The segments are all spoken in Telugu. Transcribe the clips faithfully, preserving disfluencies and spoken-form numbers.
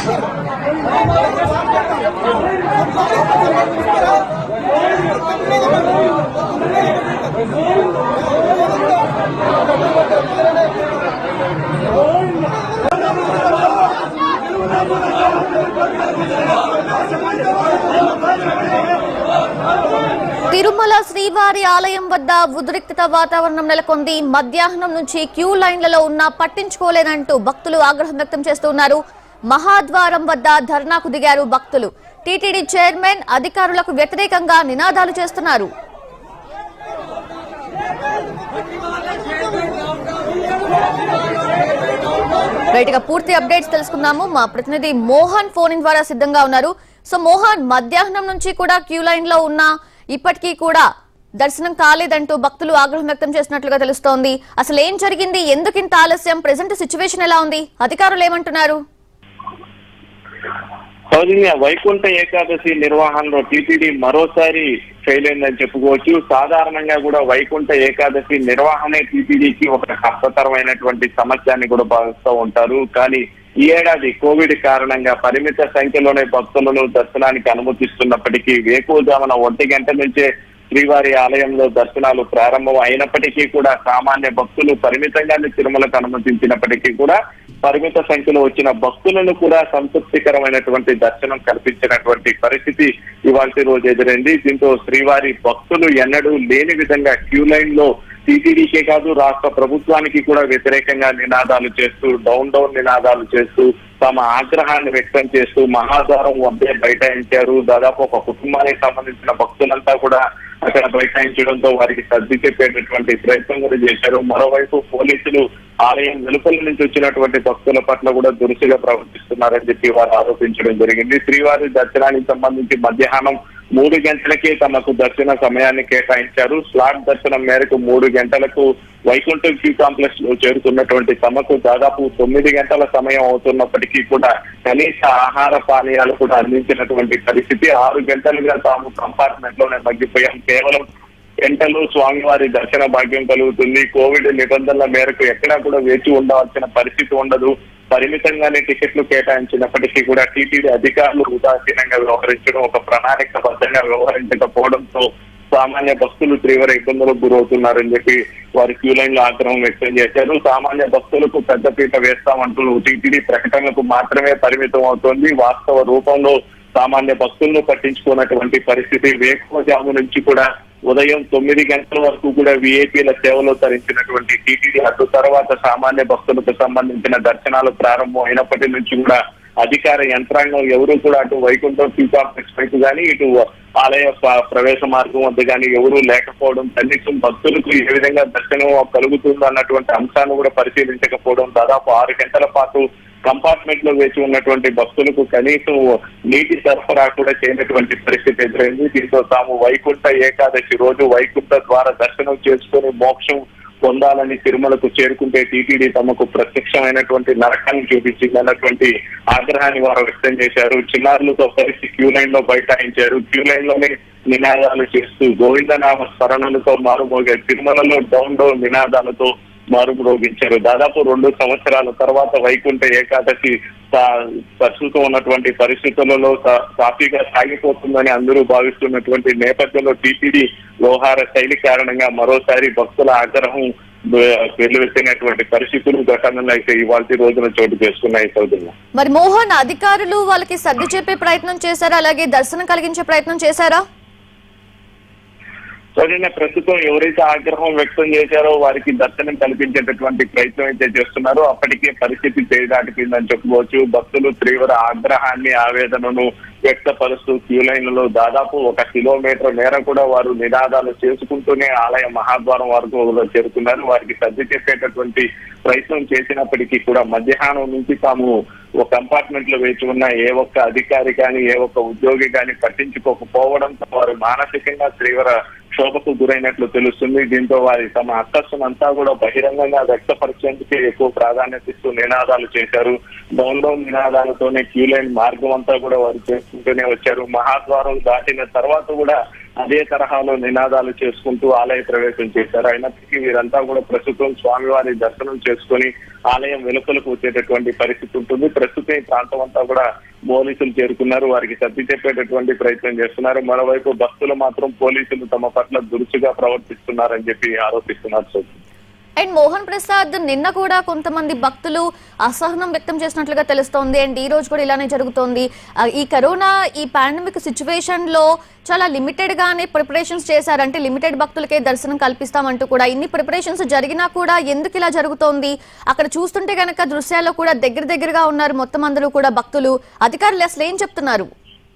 తిరుమల శ్రీవారి ఆలయం వద్ద ఉద్రిక్తత వాతావరణం నెలకొంది. మధ్యాహ్నం నుంచి క్యూ లైన్లలో ఉన్నా పట్టించుకోలేదంటూ భక్తులు ఆగ్రహం వ్యక్తం చేస్తున్నారు. మహాద్వారం వద్ద ధర్నాకు దిగారు భక్తులు. టీటీడీ చైర్మన్ అధికారులకు వ్యతిరేకంగా నినాదాలు చేస్తున్నారు. రైట్గా పూర్తి అప్డేట్స్ తెలుసుకుందాము. మా ప్రతినిధి మోహన్ ఫోన్ ఇన్ ద్వారా సిద్ధంగా ఉన్నారు. సో మోహన్, మధ్యాహ్నం నుంచి కూడా క్యూ లైన్ లో ఉన్న ఇప్పటికీ కూడా దర్శనం కాలేదంటూ భక్తులు ఆగ్రహం వ్యక్తం చేసినట్లుగా తెలుస్తోంది. అసలు ఏం జరిగింది, ఎందుకు ఇంత ఆలస్యం, ప్రెసెంట్ సిచ్యువేషన్ ఎలా ఉంది, అధికారులు ఏమంటున్నారు? వైకుంఠ ఏకాదశి నిర్వహణలో టీటీడీ మరోసారి ఫెయిల్ అయిందని చెప్పుకోవచ్చు. సాధారణంగా కూడా వైకుంఠ ఏకాదశి నిర్వహణే టీటీడీకి ఒక కష్టతరమైనటువంటి సమస్యని కూడా భావిస్తూ ఉంటారు. కానీ ఈ ఏడాది కోవిడ్ కారణంగా పరిమిత సంఖ్యలోనే భక్తులను దర్శనానికి అనుమతిస్తున్నప్పటికీ వేకువజామున ఒంటి గంట నుంచే శ్రీవారి ఆలయంలో దర్శనాలు ప్రారంభం అయినప్పటికీ కూడా సామాన్య భక్తులు పరిమితంగానే తిరుమలకు అనుమతించినప్పటికీ కూడా పరిమిత సంఖ్యలో వచ్చిన భక్తులను కూడా సంతృప్తికరమైనటువంటి దర్శనం కల్పించినటువంటి పరిస్థితి ఇవాళ రోజు ఎదురైంది. దీంతో శ్రీవారి భక్తులు ఎన్నడూ లేని విధంగా క్యూ లైన్ లో టీటీడీకే కాదు రాష్ట్ర ప్రభుత్వానికి కూడా వ్యతిరేకంగా నినాదాలు చేస్తూ డౌన్ డౌన్ నినాదాలు చేస్తూ తమ ఆగ్రహాన్ని వ్యక్తం చేస్తూ మహాద్వారం వద్దే బైఠాయించారు. దాదాపు ఒక కుటుంబానికి సంబంధించిన భక్తులంతా కూడా అక్కడ బైఠాయించడంతో వారికి సర్ది చెప్పేటటువంటి ప్రయత్నం కూడా చేశారు. మరోవైపు పోలీసులు ఆలయం వెలుపల నుంచి వచ్చినటువంటి భక్తుల పట్ల కూడా దురుసుగా ప్రవర్తిస్తున్నారని చెప్పి వారు ఆరోపించడం జరిగింది. శ్రీవారి దర్శనానికి సంబంధించి మధ్యాహ్నం మూడు గంటలకే తమకు దర్శన సమయాన్ని కేటాయించారు. స్లాట్ దర్శనం మేరకు మూడు గంటలకు వైకుంఠ క్యూ కాంప్లెక్స్ లో చేరుకున్నటువంటి తమకు దాదాపు తొమ్మిది గంటల సమయం అవుతున్నప్పటికీ కూడా కనీస ఆహార పానీయాలు కూడా అందించినటువంటి పరిస్థితి. ఆరు గంటలుగా తాము కంపార్ట్మెంట్ లోనే మగ్గిపోయాం. కేవలం గంటలు స్వామివారి దర్శన భాగ్యం కలుగుతుంది. కోవిడ్ నిబంధనల మేరకు ఎక్కడా కూడా వేచి ఉండవలసిన పరిస్థితి ఉండదు. పరిమితంగానే టికెట్లు కేటాయించినప్పటికీ కూడా టీటీడీ అధికారులు ఉదాసీనంగా వ్యవహరించడం, ఒక ప్రణాళికబద్ధంగా వ్యవహరించకపోవడంతో సామాన్య భక్తులు తీవ్ర ఇబ్బందులకు గురవుతున్నారని చెప్పి వారి క్యూ లైన్ లో ఆగ్రహం వ్యక్తం చేశారు. సామాన్య భక్తులకు పెద్దపీట వేస్తామంటూ టీటీడీ ప్రకటనలకు మాత్రమే పరిమితం అవుతోంది. వాస్తవ రూపంలో సామాన్య భక్తులను పట్టించుకున్నటువంటి పరిస్థితి. వేకువజాము నుంచి కూడా ఉదయం తొమ్మిది గంటల వరకు కూడా విఐపీల సేవలో తరించినటువంటి టీటీడీ అటు తర్వాత సామాన్య భక్తులకు సంబంధించిన దర్శనాలు ప్రారంభం అయినప్పటి నుంచి కూడా అధికార యంత్రాంగం ఎవరు కూడా అటు వైకుంఠం క్యూ కాంప్లెక్స్ వైపు కానీ ఇటు ఆలయ ప్రవేశ మార్గం వద్ద కానీ ఎవరూ లేకపోవడం, కనీసం భక్తులకు ఏ విధంగా దర్శనం కలుగుతుందో అన్నటువంటి అంశాన్ని కూడా పరిశీలించకపోవడం, దాదాపు ఆరు గంటల పాటు కంపార్ట్మెంట్ లో వేచి ఉన్నటువంటి భక్తులకు కనీసం నీటి సరఫరా కూడా చేయనటువంటి పరిస్థితి ఎదురైంది. దీంతో తాము వైకుంఠ ఏకాదశి రోజు వైకుంఠ ద్వారా దర్శనం చేసుకుని మోక్షం పొందాలని తిరుమలకు చేరుకుంటే టీటీడీ తమకు ప్రత్యక్షమైనటువంటి నరకాన్ని చూపించింది అన్నటువంటి ఆగ్రహాన్ని వారు వ్యక్తం చేశారు. చిన్నారులతో కలిసి క్యూ లైన్ లో బైఠాయించారు. క్యూ లైన్ లోనే నినాదాలు చేస్తూ గోవిందనామ స్మరణలతో మారుమోగారు. తిరుమలలో డౌన్ డౌన్ నినాదాలతో మారుమ్రోగించారు. దాదాపు రెండు సంవత్సరాల తర్వాత వైకుంఠ ఏకాదశి ప్రస్తుతం ఉన్నటువంటి పరిస్థితులలో సాఫీగా సాగిపోతుందని అందరూ భావిస్తున్నటువంటి నేపథ్యంలో టీటీడీ వ్యవహార శైలి కారణంగా మరోసారి భక్తుల ఆగ్రహం వెల్లువెత్తినటువంటి పరిస్థితులు ఘటనలు అయితే ఇవాళ రోజున చోటు చేసుకున్నాయి. సోదరులు, మరి మోహన్, అధికారులు వాళ్ళకి సర్ది చెప్పే ప్రయత్నం చేశారా, అలాగే దర్శనం కలిగించే ప్రయత్నం చేశారా? సరైన ప్రస్తుతం ఎవరైతే ఆగ్రహం వ్యక్తం చేశారో వారికి దర్శనం కల్పించేటటువంటి ప్రయత్నం అయితే చేస్తున్నారో అప్పటికే పరిస్థితి చేదాటిపోయిందని చెప్పుకోవచ్చు. భక్తులు తీవ్ర ఆగ్రహాన్ని ఆవేదనను వ్యక్తపరుస్తూ క్యూ లైన్లలో దాదాపు ఒక కిలోమీటర్ మేర కూడా వారు నినాదాలు చేసుకుంటూనే ఆలయ మహాద్వారం వరకు చేరుకున్నారు. వారికి సర్ది చెప్పేటటువంటి ప్రయత్నం చేసినప్పటికీ కూడా మధ్యాహ్నం నుంచి తాము ఒక కంపార్ట్మెంట్ లో వేచి ఉన్న ఏ ఒక్క అధికారి కానీ ఏ ఒక్క ఉద్యోగి కానీ పట్టించుకోకపోవడంతో వారు మానసికంగా తీవ్ర క్షోభకు గురైనట్లు తెలుస్తుంది. దీంతో వారి తమ అక్కస్సునంతా కూడా బహిరంగంగా వ్యక్తపరిచేందుకే ఎక్కువ ప్రాధాన్యత ఇస్తూ నినాదాలు చేశారు. డౌన్ డౌన్ నినాదాలతోనే క్యూ లైన్ మార్గం అంతా కూడా వారు చేసుకుంటూనే వచ్చారు. మహాద్వారం దాటిన తర్వాత కూడా అదే తరహాలో నినాదాలు చేసుకుంటూ ఆలయ ప్రవేశం చేశారు. అయినప్పటికీ వీరంతా కూడా ప్రస్తుతం స్వామివారి దర్శనం చేసుకుని ఆలయం వెలుపలకు వచ్చేటటువంటి పరిస్థితి ఉంటుంది. ప్రస్తుతం ఈ ప్రాంతం అంతా కూడా పోలీసులు చేరుకున్నారు, వారికి సర్ది చెప్పేటటువంటి ప్రయత్నం చేస్తున్నారు. మరోవైపు భక్తులు మాత్రం పోలీసులు తమ పట్ల దురుసుగా ప్రవర్తిస్తున్నారని చెప్పి ఆరోపిస్తున్నారు. అండ్ మోహన్ ప్రసాద్, నిన్న కూడా కొంతమంది భక్తులు అసహనం వ్యక్తం చేసినట్లుగా తెలుస్తోంది. అండ్ ఈ రోజు కూడా ఇలానే జరుగుతోంది. ఈ కరోనా ఈ పాండమిక్ సిచ్యువేషన్ లో చాలా లిమిటెడ్ గానే ప్రిపరేషన్స్ చేశారంటే లిమిటెడ్ భక్తులకే దర్శనం కల్పిస్తామంటూ కూడా ఇన్ని ప్రిపరేషన్స్ జరిగినా కూడా ఎందుకు ఇలా జరుగుతోంది? అక్కడ చూస్తుంటే గనక దృశ్యాల్లో కూడా దగ్గర దగ్గరగా ఉన్నారు మొత్తం అందరూ కూడా భక్తులు. అధికారులు అసలు ఏం చెప్తున్నారు?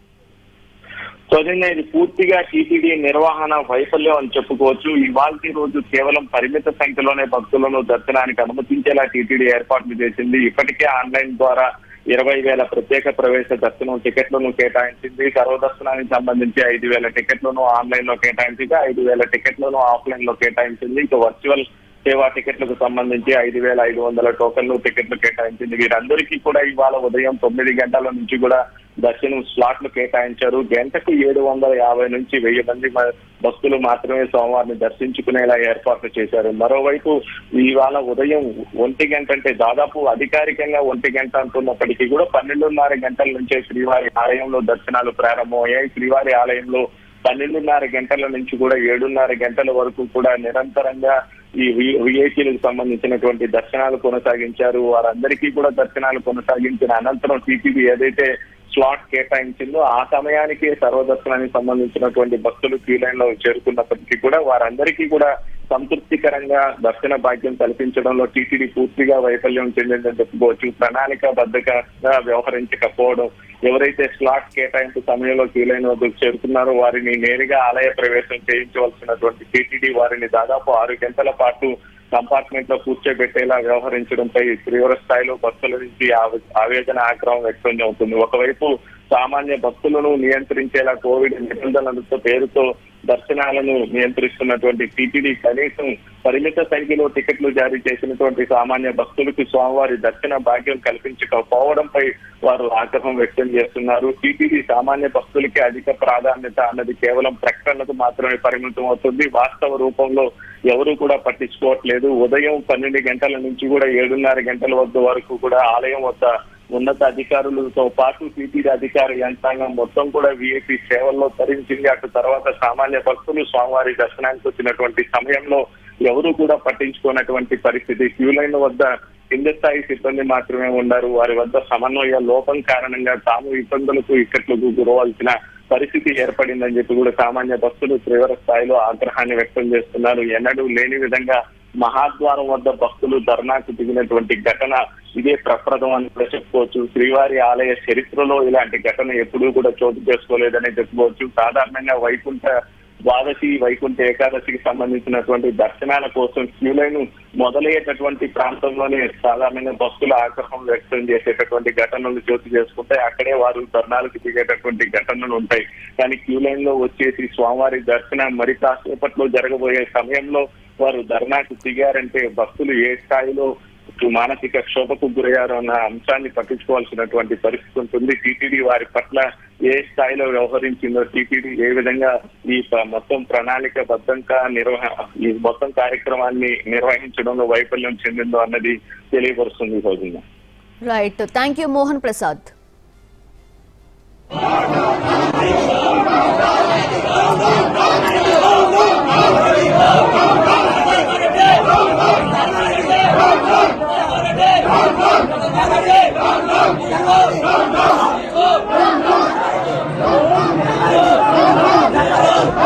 సోదరిగా ఇది పూర్తిగా టీటీడీ నిర్వహణ వైఫల్యం అని చెప్పుకోవచ్చు. ఇవాళ రోజు కేవలం పరిమిత సంఖ్యలోనే భక్తులను దర్శనానికి అనుమతించేలా టీటీడీ ఏర్పాట్లు చేసింది. ఇప్పటికే ఆన్లైన్ ద్వారా ఇరవై వేల ప్రత్యేక ప్రవేశ దర్శనం టికెట్లను కేటాయించింది. సర్వదర్శనానికి సంబంధించి ఐదు వేల టికెట్లను ఆన్లైన్ లో కేటాయించింది, ఐదు వేల టికెట్లను ఆఫ్లైన్ లో కేటాయించింది. ఇక వర్చువల్ సేవా టికెట్లకు సంబంధించి ఐదు వేల ఐదు వందల టోకన్లు టికెట్లు కేటాయించింది. వీరందరికీ కూడా ఇవాళ ఉదయం తొమ్మిది గంటల నుంచి కూడా దర్శనం స్లాట్లు కేటాయించారు. గంటకు ఏడు వందల యాభై నుంచి వెయ్యి మంది భక్తులు మాత్రమే సోమవారిని దర్శించుకునేలా ఏర్పాట్లు చేశారు. మరోవైపు ఇవాళ ఉదయం ఒంటి గంట అంటే దాదాపు అధికారికంగా ఒంటి గంట అంటున్నప్పటికీ కూడా పన్నెండున్నర గంటల నుంచే శ్రీవారి ఆలయంలో దర్శనాలు ప్రారంభమయ్యాయి. శ్రీవారి ఆలయంలో పన్నెండున్నర గంటల నుంచి కూడా ఏడున్నర గంటల వరకు కూడా నిరంతరంగా ఈ విఐపీలకు సంబంధించినటువంటి దర్శనాలు కొనసాగించారు. వారందరికీ కూడా దర్శనాలు కొనసాగించిన అనంతరం టీటీడీ ఏదైతే స్లాట్ కేటాయించిందో ఆ సమయానికి సర్వదర్శనానికి సంబంధించినటువంటి భక్తులు క్యూ లైన్ లో చేరుకున్నప్పటికీ కూడా వారందరికీ కూడా సంతృప్తికరంగా దర్శన భాగ్యం కల్పించడంలో టీటీడీ పూర్తిగా వైఫల్యం చెందిందని చెప్పుకోవచ్చు. ప్రణాళికాబద్ధంగా వ్యవహరించకపోవడం, ఎవరైతే స్లాట్ కేటాయింపు సమయంలో క్యూ లైన్ వద్దకు చేరుకున్నారో వారిని నేరుగా ఆలయ ప్రవేశం చేయించవలసినటువంటి టీటీడీ వారిని దాదాపు ఆరు గంటల పాటు కంపార్ట్మెంట్ లో కూర్చోబెట్టేలా వ్యవహరించడంపై తీవ్ర స్థాయిలో భక్తుల నుంచి ఆవేదన ఆగ్రహం వ్యక్తం అవుతుంది. ఒకవైపు సామాన్య భక్తులను నియంత్రించేలా కోవిడ్ నిబంధనలతో పేరుతో దర్శనాలను నియంత్రిస్తున్నటువంటి టీటీడీ కనీసం పరిమిత సంఖ్యలో టికెట్లు జారీ చేసినటువంటి సామాన్య భక్తులకు స్వామివారి దర్శన భాగ్యం కల్పించకపోవడంపై వారు ఆగ్రహం వ్యక్తం చేస్తున్నారు. టీటీడీ సామాన్య భక్తులకి అధిక ప్రాధాన్యత అన్నది కేవలం ప్రకటనలకు మాత్రమే పరిమితం అవుతుంది. వాస్తవ రూపంలో ఎవరు కూడా పట్టించుకోవట్లేదు. ఉదయం పన్నెండు గంటల నుంచి కూడా ఏడున్నర గంటల వద్ద వరకు కూడా ఆలయం వద్ద ఉన్నత అధికారులతో పాటు టీటీడీ అధికార యంత్రాంగం మొత్తం కూడా వీఐపీ సేవల్లో తరించింది. అటు తర్వాత సామాన్య భక్తులు స్వామివారి దర్శనానికి వచ్చినటువంటి సమయంలో ఎవరు కూడా పట్టించుకున్నటువంటి పరిస్థితి. క్యూ లైన్ వద్ద కింద స్థాయి సిబ్బంది మాత్రమే ఉన్నారు. వారి వద్ద సమన్వయ లోపం కారణంగా తాము ఇబ్బందులకు ఇక్కట్లకు గురవాల్సిన పరిస్థితి ఏర్పడిందని చెప్పి కూడా సామాన్య భక్తులు తీవ్ర స్థాయిలో ఆగ్రహాన్ని వ్యక్తం చేస్తున్నారు. ఎన్నడూ లేని విధంగా మహాద్వారం వద్ద భక్తులు ధర్నాకు దిగినటువంటి ఘటన ఇదే ప్రప్రదం అని కూడా చెప్పుకోవచ్చు. శ్రీవారి ఆలయ చరిత్రలో ఇలాంటి ఘటన ఎప్పుడూ కూడా చోటు చేసుకోలేదని చెప్పుకోవచ్చు. సాధారణంగా వైకుంఠ ద్వాదశి, వైకుంఠ ఏకాదశికి సంబంధించినటువంటి దర్శనాల కోసం క్యూ లైన్ మొదలయ్యేటటువంటి ప్రాంతంలోనే సాధారణంగా భక్తుల ఆగ్రహం వ్యక్తం చేసేటటువంటి ఘటనలు చోటు చేసుకుంటాయి. అక్కడే వారు ధర్నాలకు దిగేటటువంటి ఘటనలు ఉంటాయి. కానీ క్యూ లైన్ లో వచ్చేసి స్వామివారి దర్శనం మరి కాసేపట్లో జరగబోయే సమయంలో వారు ధర్నాకు దిగారంటే భక్తులు ఏ స్థాయిలో మానసిక క్షోభకు గురయ్యారు అన్న అంశాన్ని పట్టించుకోవాల్సినటువంటి పరిస్థితి ఉంటుంది. టీటీడీ వారి పట్ల ఏ స్థాయిలో వ్యవహరించిందో, టీటీడీ ఏ విధంగా ఈ మొత్తం ప్రణాళిక బద్ధంగా నిర్వహణ ఈ మొత్తం కార్యక్రమాన్ని నిర్వహించడంలో వైఫల్యం చెందిందో అన్నది తెలియపరుస్తుంది. రోజున right, thank you Mohan Prasad.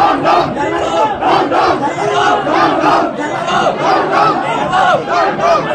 Go, go, go!